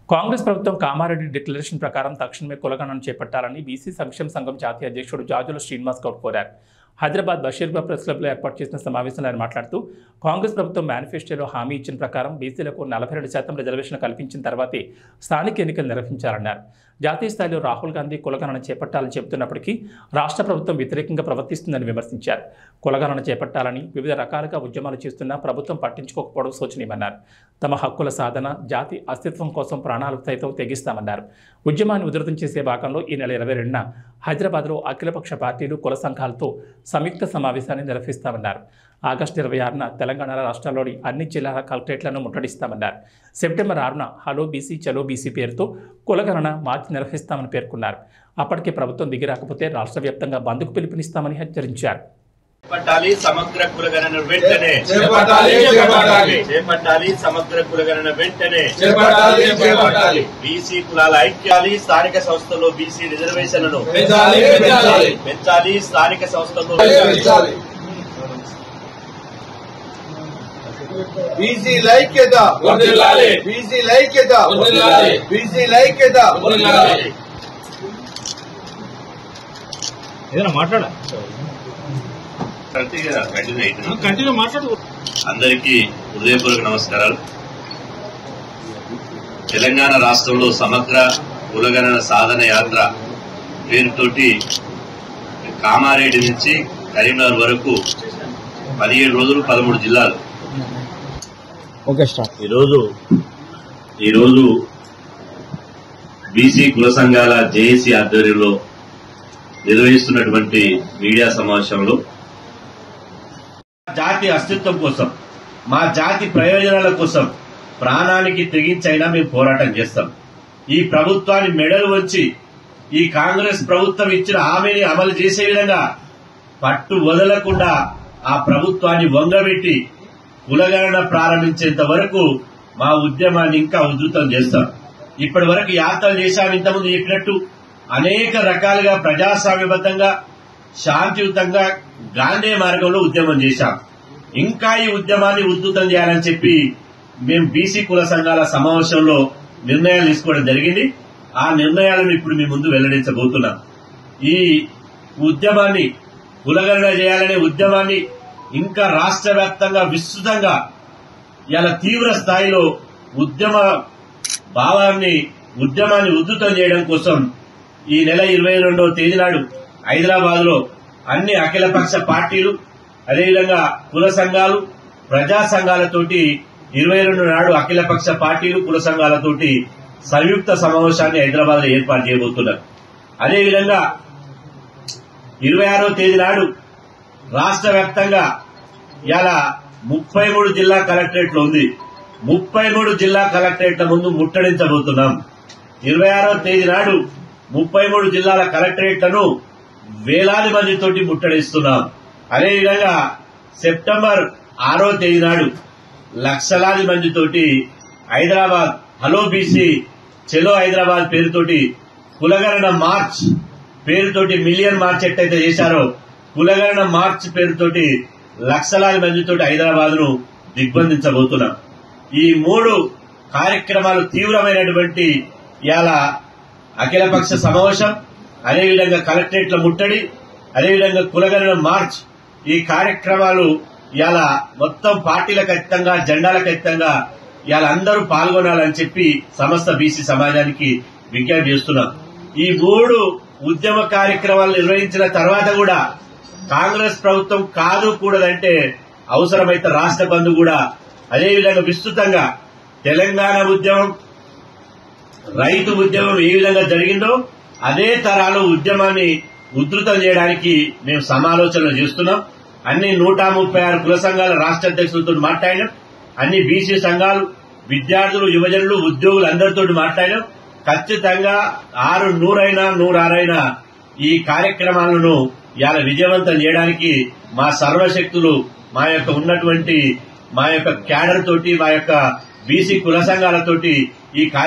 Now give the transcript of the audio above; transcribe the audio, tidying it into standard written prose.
కాంగ్రెస్ ప్రభుత్వం కామారెడ్డి డిక్లరేషన్ ప్రకారం తక్షణమే కులగణన చేపట్టాలని బీసీ సంక్షేమ సంఘం జాతీయ అధ్యక్షుడు జాజుల శ్రీనివాస్ గౌడ్ కోరారు. హైదరాబాద్ బషీర్బాగ్ ప్రెస్ క్లబ్లో ఏర్పాటు చేసిన సమావేశంలో ఆయన మాట్లాడుతూ కాంగ్రెస్ ప్రభుత్వం మేనిఫెస్టోలో హామీ ఇచ్చిన ప్రకారం బీసీలకు 42% రిజర్వేషన్ కల్పించిన తర్వాతే స్థానిక ఎన్నికలు నిర్వహించాలన్నారు. జాతీయ స్థాయిలో రాహుల్ గాంధీ కులగణన చేపట్టాలని చెబుతున్నప్పటికీ రాష్ట్ర ప్రభుత్వం వ్యతిరేకంగా ప్రవర్తిస్తుందని విమర్శించారు. కులగణన చేపట్టాలని వివిధ రకాలుగా ఉద్యమాలు చేస్తున్నా ప్రభుత్వం పట్టించుకోకపోవడం శోచనీయమన్నారు. తమ హక్కుల సాధన, జాతి అస్తిత్వం కోసం ప్రాణాలు సైతం తెగిస్తామన్నారు. ఉద్యమాన్ని ఉధృతం చేసే భాగంలో ఈ నెల 22న హైదరాబాద్లో అఖిలపక్ష పార్టీలు, కుల సంఘాలతో సంయుక్త సమావేశాన్ని నిర్వహిస్తామన్నారు. ఆగస్టు 26న తెలంగాణ రాష్ట్రంలోని అన్ని జిల్లాల కలెక్టరేట్లను ముట్టడిస్తామన్నారు. సెప్టెంబర్ 6న హలో బీసీ చలో బీసీ పేరుతో కులగణన మార్చి నిర్వహిస్తామని పేర్కొన్నారు. అప్పటికే ప్రభుత్వం దిగి రాకపోతే రాష్ట్ర వ్యాప్తంగా బంద్కు పిలుపునిస్తామని హెచ్చరించారు. సమగ్ర కులగణన వెంటనే సమగ్ర కులగణన వెంటనే బీసీ కులాల ఐక్యాలి, స్థానిక సంస్థల్లో బీసీ రిజర్వేషన్లను పెంచాలి, స్థానిక సంస్థల్లో బీసీ లైక్యత, బీసీ లైక్యత, బీసీ లైక్యత. ఏదైనా మాట్లాడా అందరికీ హృదయపూర్వక నమస్కారాలు. తెలంగాణ రాష్ట్రంలో సమగ్ర కులగణన సాధన యాత్ర పేరుతోటి కామారెడ్డి నుంచి కరీంనగర్ వరకు 17 రోజులు 13 జిల్లాలు. ఈరోజు బీసీ కుల సంఘాల జేఏసీ ఆధ్వర్యంలో నిర్వహిస్తున్నటువంటి మీడియా సమావేశంలో జాతి అస్తిత్వం కోసం, మా జాతి ప్రయోజనాల కోసం ప్రాణానికి తెగించైనా మేము పోరాటం చేస్తాం. ఈ ప్రభుత్వాన్ని మెడలు వంచి ఈ కాంగ్రెస్ ప్రభుత్వం ఇచ్చిన హామీని అమలు చేసే విధంగా పట్టు వదలకుండా ఆ ప్రభుత్వాన్ని వంగబెట్టి కులగణన ప్రారంభించేంత వరకు మా ఉద్యమాన్ని ఇంకా ఉధృతం చేస్తాం. ఇప్పటి వరకు యాత్రలు చేశాం. ఇంతకుముందు చెప్పినట్టు అనేక రకాలుగా ప్రజాస్వామ్యబద్దంగా, శాంతియుతంగా గాంధీ మార్గంలో ఉద్యమం చేశాం. ఇంకా ఈ ఉద్యమాన్ని ఉధృతం చేయాలని చెప్పి మేము బీసీ కుల సంఘాల సమావేశంలో నిర్ణయాలు తీసుకోవడం జరిగింది. ఆ నిర్ణయాలను ఇప్పుడు మీ ముందు వెల్లడించబోతున్నాం. ఈ ఉద్యమాన్ని, కులగణన చేయాలనే ఉద్యమాన్ని ఇంకా రాష్ట్ర వ్యాప్తంగా విస్తృతంగా ఇలా తీవ్ర స్థాయిలో ఉద్యమాన్ని ఉధృతం చేయడం కోసం ఈ నెల 22వ తేదీ నాడు హైదరాబాద్ లో అన్ని అఖిలపక్ష పార్టీలు, అదేవిధంగా కుల సంఘాలు, ప్రజా సంఘాలతోటి 22 నాడు అఖిలపక్ష పార్టీలు, కుల సంఘాలతోటి సంయుక్త సమావేశాన్ని హైదరాబాద్ లో ఏర్పాటు చేయబోతున్నారు. అదేవిధంగా 26వ తేదీ నాడు రాష్ట్ర వ్యాప్తంగా ఇలా 33 జిల్లా కలెక్టరేట్లు ఉంది. 33 జిల్లా కలెక్టరేట్ల ముందు ముట్టడించబోతున్నాం. 26వ తేదీ నాడు 33 జిల్లాల కలెక్టరేట్లను వేలాది మందితోటి ముట్టడిస్తున్నాం. అదేవిధంగా సెప్టెంబర్ 6వ తేదీ నాడు లక్షలాది మందితోటి హైదరాబాద్ హలో బీసీ చెలో హైదరాబాద్ పేరుతోటి కులగణన మార్చ్ పేరుతోటి మిలియన్ మార్చ్ ఎట్టయితే చేశారో కులగణన మార్చ్ పేరుతోటి లక్షలాది మందితోటి హైదరాబాద్ ను దిగ్బంధించబోతున్నాం. ఈ 3 కార్యక్రమాలు తీవ్రమైనటువంటి ఇలా అఖిలపక్ష సమావేశం, అదేవిధంగా కలెక్టరేట్ల ముట్టడి, అదేవిధంగా కులగణన మార్చ్, ఈ కార్యక్రమాలు ఇలా మొత్తం పార్టీలకు అతీతంగా, జెండాలకు అతీతంగా ఇలా అందరూ పాల్గొనాలని చెప్పి సమస్త బీసీ సమాజానికి విజ్ఞప్తి చేస్తున్నాం. ఈ 3 ఉద్యమ కార్యక్రమాలు నిర్వహించిన తర్వాత కూడా కాంగ్రెస్ ప్రభుత్వం కాదు కూడదంటే అవసరమైతే రాష్ట్ర బంద్ కూడా, అదేవిధంగా విస్తృతంగా తెలంగాణ ఉద్యమం, రైతు ఉద్యమం ఏ విధంగా జరిగిందో అదే తరాలు ఉద్యమాన్ని ఉధృతం చేయడానికి మేము సమాలోచనలు చేస్తున్నాం. అన్ని 136 కుల సంఘాల రాష్ట్ర అధ్యక్షులతో మాట్లాడినాం. అన్ని బీసీ సంఘాలు, విద్యార్థులు, యువజనులు, ఉద్యోగులు అందరితో మాట్లాడినాం. ఖచ్చితంగా 100 ఈ కార్యక్రమాలను ఇలా విజయవంతం చేయడానికి మా సర్వశక్తులు, మా యొక్క ఉన్నటువంటి మా యొక్క క్యాడర్ తోటి, మా యొక్క బీసీ కుల సంఘాలతోటి ఈ